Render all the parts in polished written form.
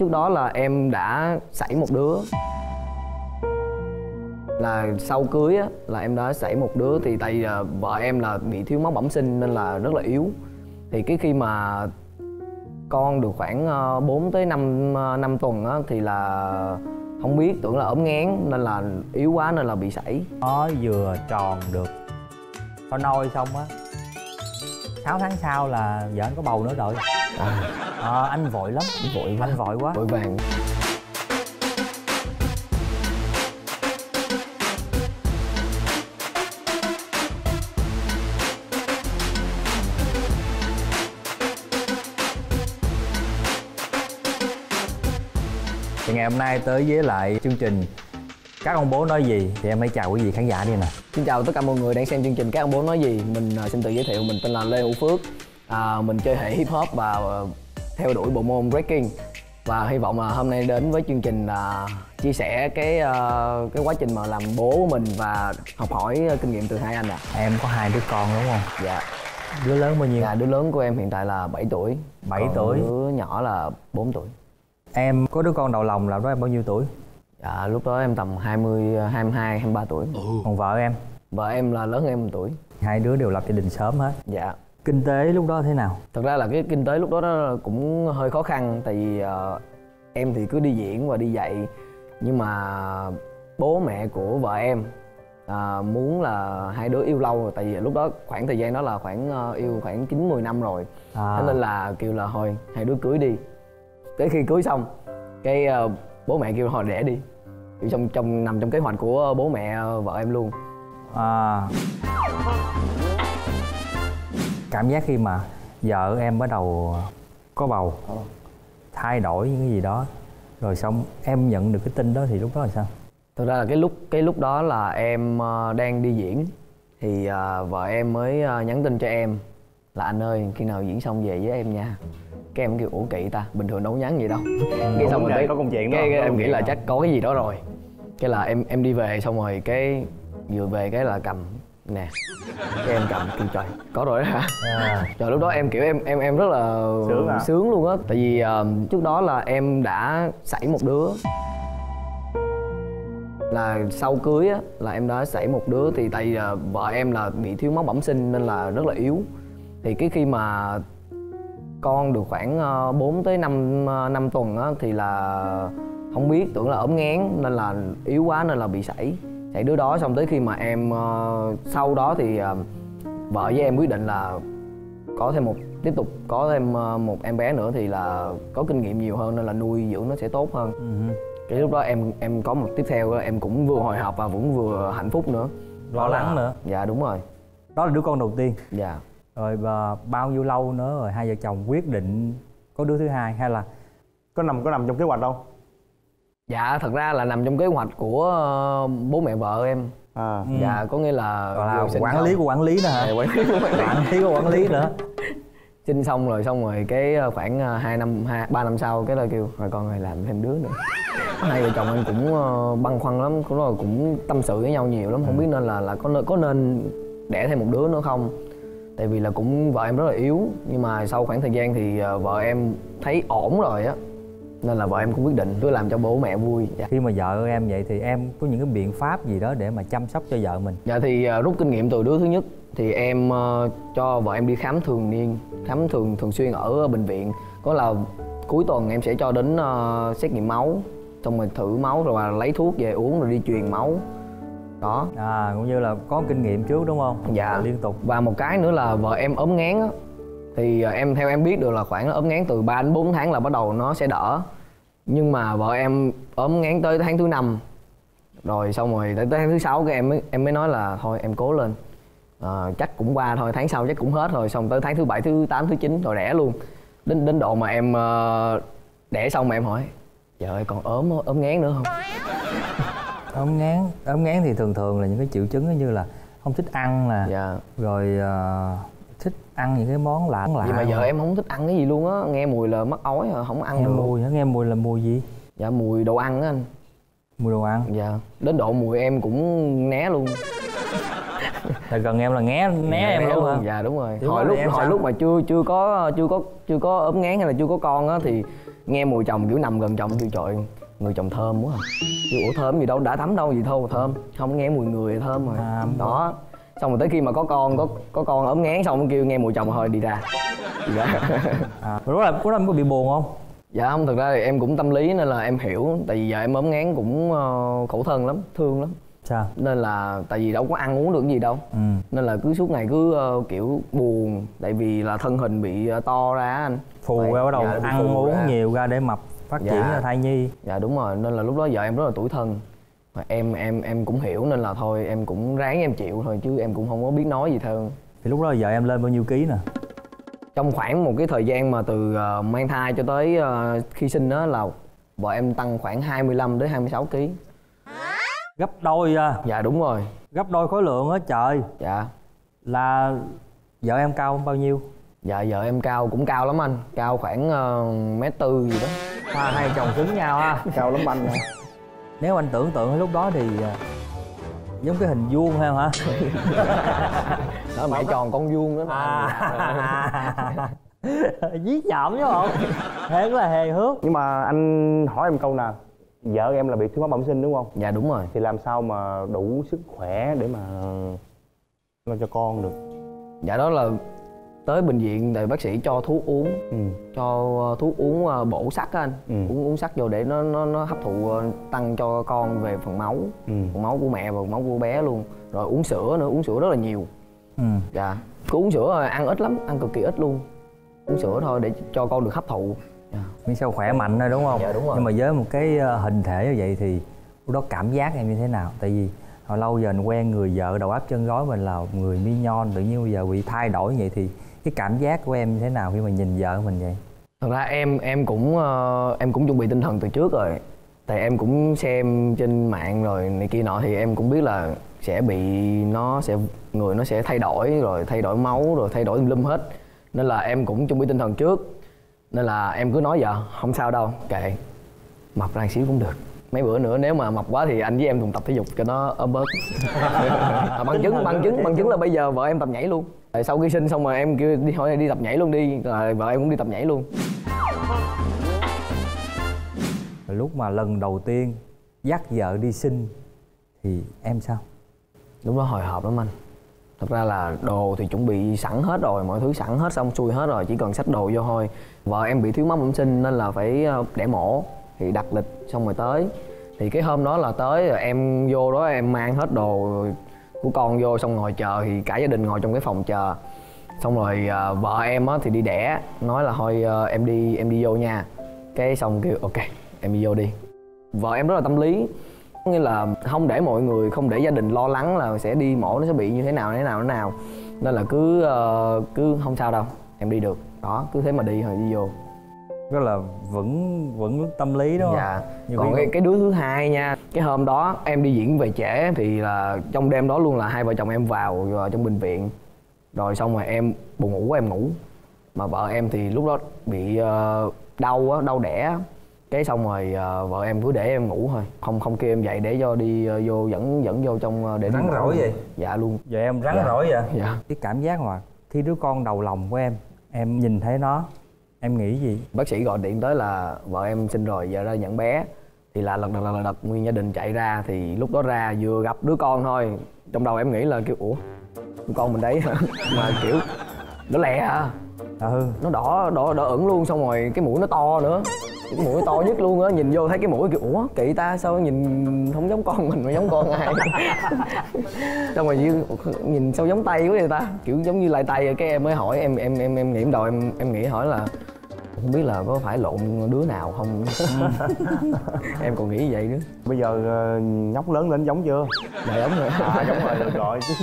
Trước đó là em đã sảy một đứa. Là sau cưới á, là em đã sảy một đứa. Thì tại vì vợ em là bị thiếu máu bẩm sinh nên là rất là yếu. Thì cái khi mà con được khoảng 4 tới 5 tuần á, thì là không biết, tưởng là ốm nghén nên là yếu quá nên là bị sảy. Nó vừa tròn được, có nôi xong á 6 tháng sau là vợ anh có bầu nữa rồi. Anh vội lắm. Anh vội quá. Vội vàng. Thì ngày hôm nay tới với lại chương trình Các Ông Bố Nói Gì thì em hãy chào quý vị khán giả đi nè. Xin chào tất cả mọi người đang xem chương trình Các Ông Bố Nói Gì. Mình xin tự giới thiệu, mình tên là Lê Hữu Phước. Mình chơi hệ hip hop và theo đuổi bộ môn breaking. Và hy vọng là hôm nay đến với chương trình chia sẻ cái quá trình mà làm bố của mình và học hỏi kinh nghiệm từ hai anh ạ. Em có 2 đứa con đúng không? Dạ. Đứa lớn bao nhiêu? Dạ, đứa lớn của em hiện tại là 7 tuổi. 7 tuổi. Đứa nhỏ là 4 tuổi. Em có đứa con đầu lòng là đó em bao nhiêu tuổi? Dạ, lúc đó em tầm 22, 23 tuổi. Còn vợ em? Vợ em là lớn hơn em 1 tuổi. 2 đứa đều lập gia đình sớm hết. Dạ. Kinh tế lúc đó thế nào? Thật ra là cái kinh tế lúc đó nó cũng hơi khó khăn. Tại vì em thì cứ đi diễn và đi dạy. Nhưng mà bố mẹ của vợ em muốn là hai đứa yêu lâu rồi. Tại vì lúc đó khoảng thời gian đó là yêu khoảng 9-10 năm rồi. Thế nên là kêu là thôi hai đứa cưới đi. Tới khi cưới xong cái bố mẹ kêu thôi đẻ đi. Nằm trong kế hoạch của bố mẹ vợ em luôn. Cảm giác khi mà vợ em bắt đầu có bầu, thay đổi những cái gì đó, rồi xong em nhận được cái tin đó thì lúc đó là sao? Thực ra là cái lúc đó là em đang đi diễn. Thì vợ em mới nhắn tin cho em là anh ơi khi nào diễn xong về với em nha. Cái em kêu ủa kỳ ta, bình thường đâu có nhắn gì đâu. Cái xong rồi có công chuyện đó. Cái em nghĩ là chắc có cái gì đó rồi. Cái là em đi về xong rồi cái vừa về cái là cầm nè. Cái em cầm kêu trời có rồi đó hả? Trời, lúc đó em kiểu em rất là sướng luôn á. Tại vì trước đó là em đã sảy một đứa. Là sau cưới á, là em đã sảy một đứa. Thì tại vì vợ em là bị thiếu máu bẩm sinh nên là rất là yếu. Thì cái khi mà con được khoảng 4 tới 5 tuần á, thì là không biết, tưởng là ốm nghén nên là yếu quá nên là bị sảy đứa đó. Xong tới khi mà em sau đó thì vợ với em quyết định là tiếp tục có thêm một em bé nữa thì là có kinh nghiệm nhiều hơn nên là nuôi dưỡng nó sẽ tốt hơn. Cái lúc đó em có một tiếp theo em cũng vừa hồi hộp và cũng vừa hạnh phúc nữa, lo lắng nữa. Dạ đúng rồi. Đó là đứa con đầu tiên. Dạ. Rồi bao nhiêu lâu nữa rồi hai vợ chồng quyết định có đứa thứ hai hay là có nằm trong kế hoạch đâu? Dạ thật ra là nằm trong kế hoạch của bố mẹ vợ em. Dạ có nghĩa là quản lý của quản lý nữa hả? Quản lý của quản lý nữa. Sinh xong rồi cái khoảng 3 năm sau cái là kêu rồi con ơi làm thêm đứa nữa. Hai vợ chồng em cũng băn khoăn lắm, cũng tâm sự với nhau nhiều lắm, không biết nên là có nên đẻ thêm một đứa nữa không. Tại vì là cũng vợ em rất là yếu. Nhưng mà sau khoảng thời gian thì vợ em thấy ổn rồi á, nên là vợ em cũng quyết định cứ làm cho bố mẹ vui. Dạ. Khi mà vợ em vậy thì em có những cái biện pháp gì đó để mà chăm sóc cho vợ mình? Dạ thì rút kinh nghiệm từ đứa thứ nhất thì em cho vợ em đi khám thường xuyên ở bệnh viện. Có là cuối tuần em sẽ cho đến xét nghiệm máu, xong rồi thử máu rồi là lấy thuốc về uống rồi đi truyền máu. Đó. Cũng như là có kinh nghiệm trước đúng không? Dạ. Liên tục. Và một cái nữa là vợ em ốm nghén á. Thì theo em biết được là khoảng ốm nghén từ 3 đến 4 tháng là bắt đầu nó sẽ đỡ. Nhưng mà vợ em ốm nghén tới tháng thứ 5. Rồi xong rồi tới tháng thứ 6 cái em mới nói là thôi em cố lên. Chắc cũng qua thôi, tháng sau chắc cũng hết rồi. Xong tới tháng thứ 7, thứ 8, thứ 9 rồi đẻ luôn. Đến độ mà em đẻ xong mà em hỏi trời ơi còn ốm nghén nữa không? Ốm nghén thì thường là những cái triệu chứng như là không thích ăn nè. Dạ. Rồi thích ăn những cái món lạ. Vì mà vợ em không thích ăn cái gì luôn á, nghe mùi là mắc ói không ăn được. Nghe mùi là mùi gì? Dạ mùi đồ ăn á anh. Mùi đồ ăn? Dạ. Đến độ mùi em cũng né luôn. Là gần em là né em luôn hả? Dạ đúng rồi. Hồi Lúc mà chưa có ốm ngán hay là chưa có con á thì nghe mùi chồng kiểu nằm gần chồng kêu trời người chồng thơm quá. Kêu ủa thơm gì đâu, đã tắm đâu gì thôi thơm. Không nghe mùi người thơm rồi. Đó. Xong rồi tới khi mà có con ốm ngán xong kêu nghe mùi chồng thôi đi ra. Lúc đó em có bị buồn không? Dạ không, thực ra thì em cũng tâm lý nên là em hiểu. Tại vì giờ em ốm ngán cũng khổ thân lắm, thương lắm. Sao? Nên là tại vì đâu có ăn uống được gì đâu. Nên là cứ suốt ngày cứ kiểu buồn. Tại vì là thân hình bị to ra anh. Phù ra bắt đầu ăn uống nhiều ra để mập phát triển ra thai nhi. Dạ đúng rồi, nên là lúc đó vợ em rất là tủi thân. Mà em cũng hiểu nên là thôi em cũng ráng em chịu thôi chứ em cũng không có biết nói gì hơn. Thì lúc đó vợ em lên bao nhiêu ký nè? Trong khoảng một cái thời gian mà từ mang thai cho tới khi sinh đó là vợ em tăng khoảng 25 đến 26 kg. Gấp đôi à? Dạ đúng rồi. Gấp đôi khối lượng á trời. Dạ. Là vợ em cao bao nhiêu? Dạ vợ em cao cũng cao lắm anh, cao khoảng 1m4 gì đó. Hai chồng cứng nhau ha. Cao lắm anh. Nếu anh tưởng tượng lúc đó thì giống cái hình vuông hay hả? Đó mẹ tròn con vuông đó. Dí chậm chứ không? Hèn là hề hước. Nhưng mà anh hỏi em câu nào, vợ em là bị thiếu máu bẩm sinh đúng không? Dạ đúng rồi. Thì làm sao mà đủ sức khỏe để mà lo cho con được? Dạ đó là tới bệnh viện thì bác sĩ cho thuốc uống. Cho thuốc uống bổ sắt á anh. Uống sắt vô để nó hấp thụ tăng cho con về phần máu. Phần máu của mẹ và phần máu của bé luôn. Rồi uống sữa nữa, uống sữa rất là nhiều. Dạ. Cứ uống sữa rồi ăn ít lắm, ăn cực kỳ ít luôn. Uống sữa thôi để cho con được hấp thụ. Miễn sao khỏe mạnh thôi đúng không? Dạ đúng rồi. Nhưng mà với một cái hình thể như vậy thì lúc đó cảm giác em như thế nào? Tại vì hồi lâu giờ anh quen người vợ đầu áp chân gối mình là người mi nhon, tự nhiên bây giờ bị thay đổi như vậy thì cái cảm giác của em như thế nào khi mà nhìn vợ mình vậy? Thật ra em cũng chuẩn bị tinh thần từ trước rồi. Tại em cũng xem trên mạng rồi này kia nọ thì em cũng biết là người nó sẽ thay đổi, rồi thay đổi máu, rồi thay đổi tùm lum hết. Nên là em cũng chuẩn bị tinh thần trước. Nên là em cứ nói vợ không sao đâu, kệ, mập ra xíu cũng được. Mấy bữa nữa nếu mà mập quá thì anh với em cùng tập thể dục cho nó ốm bớt. Bằng chứng là bây giờ vợ em tập nhảy luôn. Rồi sau khi sinh xong rồi em kêu đi hỏi đi tập nhảy luôn đi, rồi vợ em cũng đi tập nhảy luôn. Rồi lúc mà lần đầu tiên dắt vợ đi sinh thì em sao? Lúc đó hồi hộp lắm anh. Thật ra là đồ thì chuẩn bị sẵn hết rồi, mọi thứ sẵn hết xong xuôi hết rồi, chỉ cần xách đồ vô thôi. Vợ em bị thiếu máu bẩm sinh nên là phải đẻ mổ, thì đặt lịch xong rồi tới. Thì cái hôm đó là tới rồi em vô đó em mang hết đồ của con vô xong ngồi chờ, thì cả gia đình ngồi trong cái phòng chờ. Xong rồi vợ em á thì đi đẻ, nói là thôi em đi vô nha. Cái xong kêu ok em đi vô đi. Vợ em rất là tâm lý, nghĩa là không để mọi người, không để gia đình lo lắng là sẽ đi mổ nó sẽ bị như thế nào. Nên là cứ không sao đâu, em đi được. Đó, cứ thế mà đi rồi đi vô. Rất là vững tâm lý đúng không? Dạ. Còn cái đứa thứ hai nha, cái hôm đó em đi diễn về trễ thì là trong đêm đó luôn là hai vợ chồng em vào trong bệnh viện. Rồi xong rồi em buồn ngủ em ngủ. Mà vợ em thì lúc đó bị đau đẻ. Cái xong rồi vợ em cứ để em ngủ thôi, không kêu em dậy để cho đi vô dẫn vô trong để rắn rỏi vậy. Dạ luôn. Giờ em rắn rỏi vậy. Dạ. Cái cảm giác mà khi đứa con đầu lòng của em nhìn thấy nó, em nghĩ gì? Bác sĩ gọi điện tới là vợ em sinh rồi, giờ ra nhận bé. Thì là lật đật nguyên gia đình chạy ra. Thì lúc đó ra vừa gặp đứa con thôi, trong đầu em nghĩ là kiểu ủa đứa con mình đấy hả? Mà kiểu nó lẹ à. Nó đỏ ửng luôn, xong rồi cái mũi nó to nữa. Cái mũi to nhất luôn á, nhìn vô thấy cái mũi kiểu ủa kỳ ta, sao nhìn không giống con mình mà giống con ai. Xong rồi nhìn sao giống tay quá vậy ta, kiểu giống như lai tay. Cái em mới hỏi em nghĩ đầu em nghĩ hỏi là không biết là có phải lộn đứa nào không. Em còn nghĩ vậy nữa. Bây giờ nhóc lớn lên giống chưa? Dạ giống rồi. Giống rồi, được rồi chứ.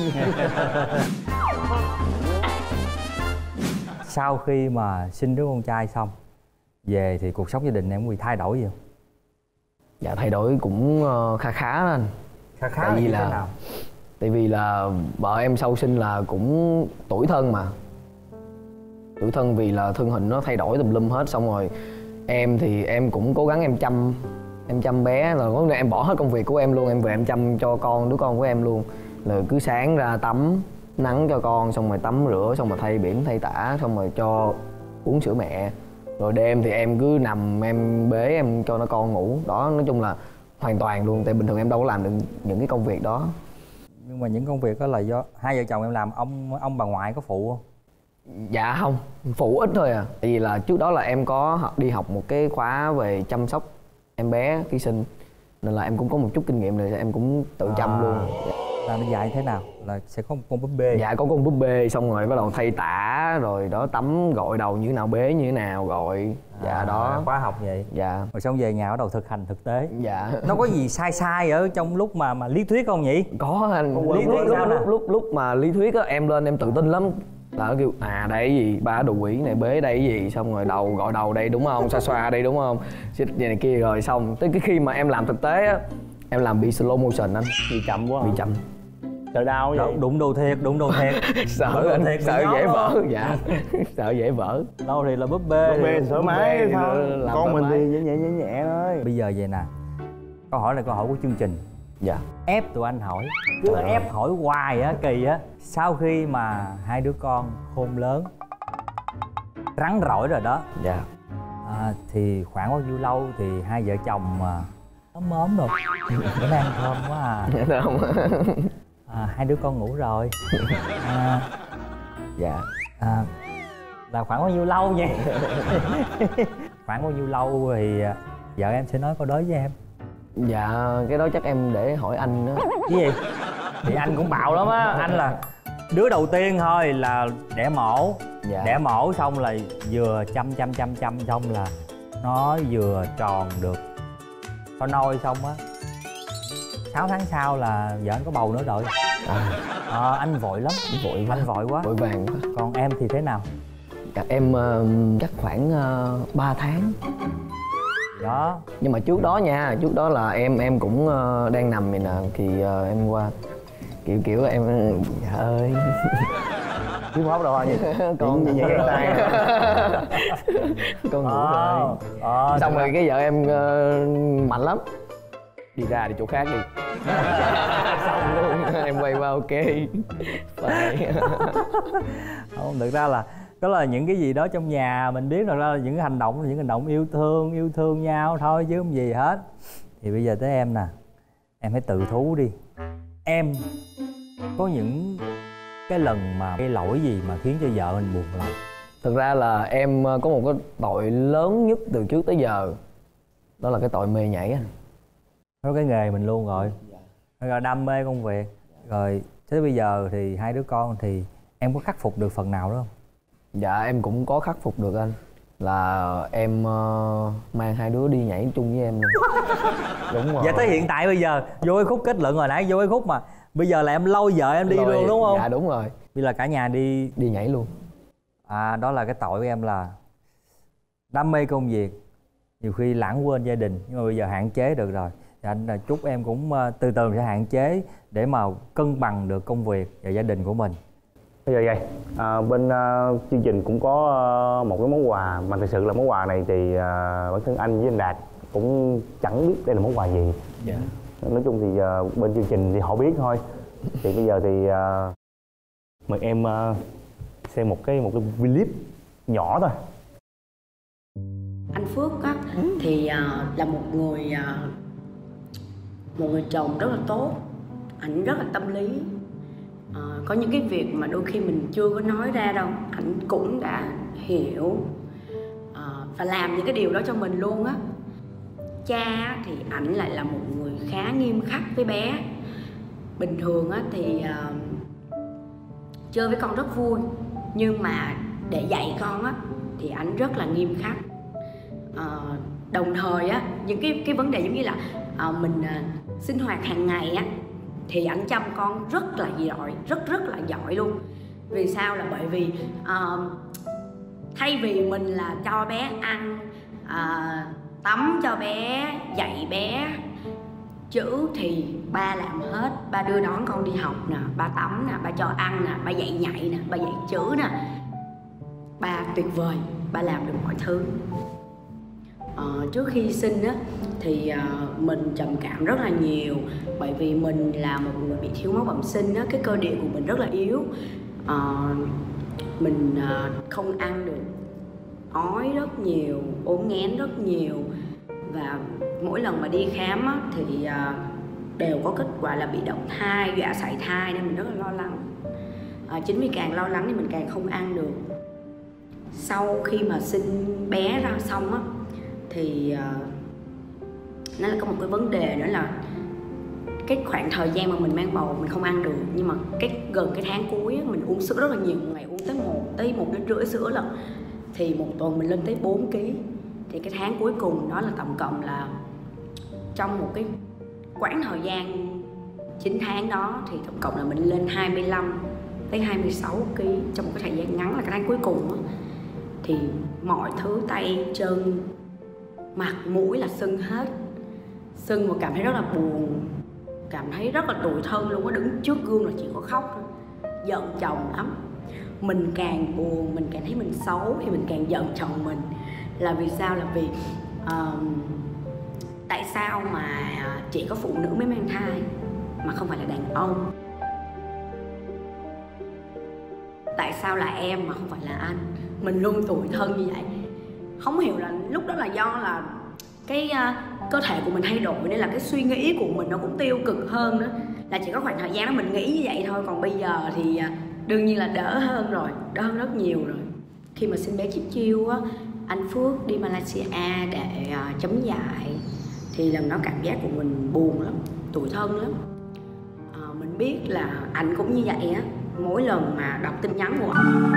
Sau khi mà sinh đứa con trai xong về thì cuộc sống gia đình em có bị thay đổi gì không? Dạ thay đổi cũng khá đó anh. Khá tại vì là nào? Tại vì là vợ em sau sinh là cũng tủi thân mà. Tủi thân vì là thân hình nó thay đổi tùm lum hết. Xong rồi em thì em cũng cố gắng em chăm bé, là em bỏ hết công việc của em luôn, em về em chăm cho đứa con của em luôn. Là cứ sáng ra tắm nắng cho con, xong rồi tắm rửa, xong rồi thay bỉm thay tã, xong rồi cho uống sữa mẹ. Rồi đêm thì em cứ nằm em bế em cho nó con ngủ. Đó, nói chung là hoàn toàn luôn, tại bình thường em đâu có làm được những cái công việc đó. Nhưng mà những công việc đó là do hai vợ chồng em làm, ông bà ngoại có phụ không? Dạ không, phụ ít thôi à. Tại vì là trước đó là em có đi học một cái khóa về chăm sóc em bé khi sinh, nên là em cũng có một chút kinh nghiệm rồi, em cũng tự chăm luôn. Là nó dạy thế nào? Là sẽ có một con búp bê? Dạ có con búp bê, xong rồi bắt đầu thay tã, rồi đó tắm gội đầu như thế nào, bế như thế nào gọi. Dạ đó. Khóa học vậy. Dạ. Rồi xong về nhà bắt đầu thực hành thực tế. Dạ. Nó có gì sai sai ở trong lúc mà lý thuyết không nhỉ? Có anh. Lý thuyết sao nè? Lúc mà lý thuyết á, em lên em tự tin lắm. Là nó kêu đây cái gì, ba đồ quỷ này, bế đây cái gì, xong rồi đầu gọi đầu đây đúng không, xoa xoa đây đúng không, xích vậy này kia, rồi xong tới cái khi mà em làm thực tế á, em làm bị slow motion anh. Bị chậm quá. Bị chậm. Sợ đau vậy? Đụng đồ thiệt, đụng đồ thiệt. Sợ anh, sợ dễ vỡ. Dạ. Sợ dễ vỡ. Đâu thì là búp bê. Búp bê thoải mái thôi. Con mình mái. thì nhẹ nhẹ thôi. Bây giờ vậy nè, câu hỏi là câu hỏi của chương trình. Dạ. Ép tụi anh hỏi, cứ ép hỏi hoài á, kỳ á. Sau khi mà hai đứa con khôn lớn, rắn rỏi rồi đó, Dạ. thì khoảng bao nhiêu lâu thì hai vợ chồng ấm ốm rồi, bữa nay ăn thơm quá à. Dạ không. Hai đứa con ngủ rồi. Dạ. Là khoảng bao nhiêu lâu vậy? Khoảng bao nhiêu lâu thì vợ em sẽ nói câu đó với em? Dạ cái đó chắc em để hỏi anh đó. Cái gì? Thì anh cũng bạo lắm á. Anh là đứa đầu tiên thôi là đẻ mổ. Dạ. Đẻ mổ xong là vừa chăm xong là nó vừa tròn được, nó nôi xong á, 6 tháng sau là vợ anh có bầu nữa rồi. Anh vội lắm. Vội quá. Anh vội quá. Vội vàng quá. Còn em thì thế nào? Dạ, em chắc khoảng 3 tháng. Đó. Nhưng mà trước đó nha, trước đó là em cũng đang nằm vậy nè, thì em qua kiểu em dạ ơi. Chứ hốt đâu anh. Con nhẹ cái tay. Con ngủ rồi. Xong rồi cái vợ em mạnh lắm, đi ra đi chỗ khác đi. Xong luôn. Em quay qua ok. Phải. Không, thực ra là đó là những cái gì đó trong nhà mình biết, rồi ra là những cái hành động, yêu thương nhau thôi chứ không gì hết. Thì bây giờ tới em nè, em hãy tự thú đi. Em có những cái lần mà cái lỗi gì mà khiến cho vợ mình buồn lòng? Thực ra là em có một cái tội lớn nhất từ trước tới giờ, đó là cái tội mê nhảy anh. Đó cái nghề mình luôn rồi. Rồi đam mê công việc. Rồi thế bây giờ thì hai đứa con thì em có khắc phục được phần nào đó không? Dạ em cũng có khắc phục được anh. Là em mang hai đứa đi nhảy chung với em luôn. Đúng rồi. Dạ tới hiện tại bây giờ vô cái khúc kết luận hồi nãy, vô cái khúc mà bây giờ là em lôi vợ em đi luôn đúng không? Dạ đúng rồi. Bây giờ cả nhà đi nhảy luôn. Đó là cái tội của em là đam mê công việc, nhiều khi lãng quên gia đình, nhưng mà bây giờ hạn chế được rồi. Thì anh chúc em cũng từ từ sẽ hạn chế để mà cân bằng được công việc và gia đình của mình. Bây giờ vậy, bên chương trình cũng có một cái món quà mà thực sự là món quà này thì bản thân anh với anh Đạt cũng chẳng biết đây là món quà gì. Dạ. Nói chung thì bên chương trình thì họ biết thôi. Thì bây giờ thì mời em xem một cái clip nhỏ thôi. Anh Phước á thì là một người chồng rất là tốt. Ảnh rất là tâm lý. Có những cái việc mà đôi khi mình chưa có nói ra đâu, ảnh cũng đã hiểu và làm những cái điều đó cho mình luôn á. Cha thì ảnh lại là một người khá nghiêm khắc với bé. Bình thường á thì chơi với con rất vui, nhưng mà để dạy con á thì ảnh rất là nghiêm khắc. Đồng thời á, những cái vấn đề giống như là mình sinh hoạt hàng ngày á thì ảnh chăm con rất là giỏi, rất là giỏi luôn. Vì sao? Là bởi vì thay vì mình là cho bé ăn, tắm cho bé, dạy bé chữ thì ba làm hết. Ba đưa đón con đi học nè, ba tắm nè, ba cho ăn nè, ba dạy nhảy nè, ba dạy chữ nè. Ba tuyệt vời, ba làm được mọi thứ. Trước khi sinh á thì mình trầm cảm rất là nhiều, bởi vì mình là một người bị thiếu máu bẩm sinh á, cái cơ địa của mình rất là yếu. Mình không ăn được, ói rất nhiều, ốm nghén rất nhiều, và mỗi lần mà đi khám á, thì đều có kết quả là bị động thai, dọa sảy thai, nên mình rất là lo lắng. Chính vì càng lo lắng thì mình càng không ăn được. Sau khi mà sinh bé ra xong á thì nó là có một cái vấn đề nữa là cái khoảng thời gian mà mình mang bầu mình không ăn được, nhưng mà gần cái tháng cuối á, mình uống sữa rất là nhiều, một ngày uống tới 1,5 lít sữa lận, thì một tuần mình lên tới 4 kg. Thì cái tháng cuối cùng đó là tổng cộng là trong một cái quãng thời gian 9 tháng đó thì tổng cộng là mình lên 25 tới 26 kg trong một cái thời gian ngắn, là cái tháng cuối cùng đó. Thì mọi thứ tay chân mặt mũi là sưng hết, sưng và cảm thấy rất là buồn, cảm thấy rất là tủi thân luôn á. Đứng trước gương là chỉ có khóc thôi, giận chồng lắm. Mình càng buồn, mình càng thấy mình xấu thì mình càng giận chồng mình. Là vì sao? Là vì tại sao mà chỉ có phụ nữ mới mang thai mà không phải là đàn ông? Tại sao là em mà không phải là anh? Mình luôn tủi thân như vậy. Không hiểu là lúc đó là do là cái cơ thể của mình thay đổi, nên là cái suy nghĩ của mình nó cũng tiêu cực hơn nữa. Là chỉ có khoảng thời gian đó mình nghĩ như vậy thôi. Còn bây giờ thì đương nhiên là đỡ hơn rồi, đỡ hơn rất nhiều rồi. Khi mà sinh bé Chip Chiêu á, anh Phước đi Malaysia để chấm dại, thì lần đó cảm giác của mình buồn lắm, tủi thân lắm. Mình biết là anh cũng như vậy á. Mỗi lần mà đọc tin nhắn của anh,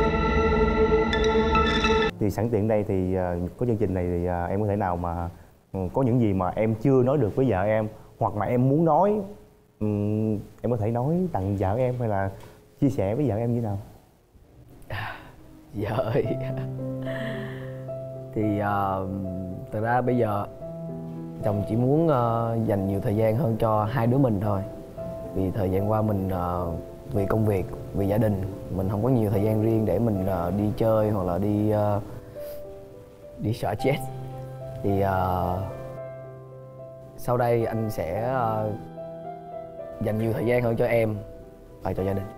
Thì sẵn tiện đây thì có chương trình này thì em có thể nào mà có những gì mà em chưa nói được với vợ em hoặc mà em muốn nói, em có thể nói tặng vợ em hay là chia sẻ với vợ em như thế nào? Vợ ơi, thì thật ra bây giờ chồng chỉ muốn dành nhiều thời gian hơn cho hai đứa mình thôi. Vì thời gian qua mình vì công việc, vì gia đình, mình không có nhiều thời gian riêng để mình đi chơi hoặc là đi xả stress. Thì sau đây anh sẽ dành nhiều thời gian hơn cho em và cho gia đình.